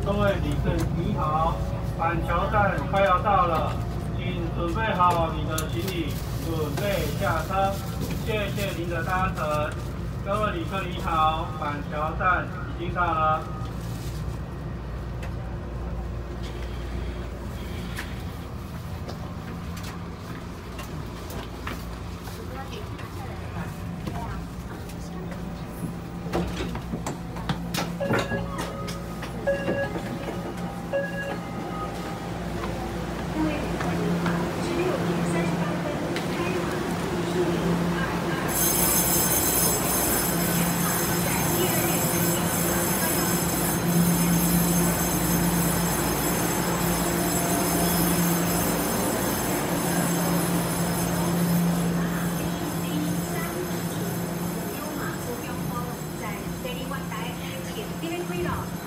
各位旅客你好，板桥站快要到了，请准备好你的行李，准备下车。谢谢您的搭乘。各位旅客你好，板桥站已经到了。 第一关，大家请这边开了。